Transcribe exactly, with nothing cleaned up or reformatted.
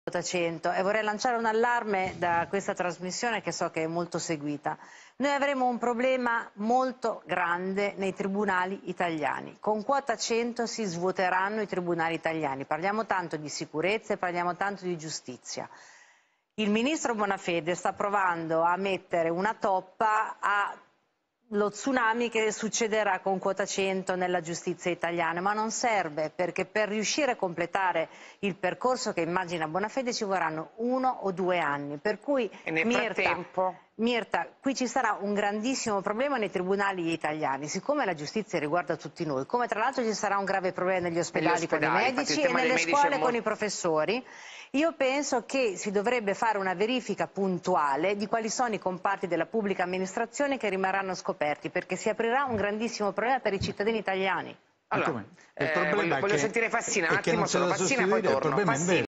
quota cento e vorrei lanciare un allarme da questa trasmissione che so che è molto seguita. Noi avremo un problema molto grande nei tribunali italiani. Con quota cento si svuoteranno i tribunali italiani. Parliamo tanto di sicurezza e parliamo tanto di giustizia. Il ministro Bonafede sta provando a mettere una toppa a lo tsunami che succederà con quota cento nella giustizia italiana, ma non serve, perché per riuscire a completare il percorso che immagina Bonafede ci vorranno uno o due anni, per cui e nel Mirta, frattempo... Mirta, qui ci sarà un grandissimo problema nei tribunali italiani, siccome la giustizia riguarda tutti noi, come tra l'altro ci sarà un grave problema negli ospedali, negli ospedali con i medici e nelle scuole con i professori. Io penso che si dovrebbe fare una verifica puntuale di quali sono i comparti della pubblica amministrazione che rimarranno scoperti, perché si aprirà un grandissimo problema per i cittadini italiani. Allora, eh, voglio, voglio sentire Fassina un attimo, solo Fassina, poi torno.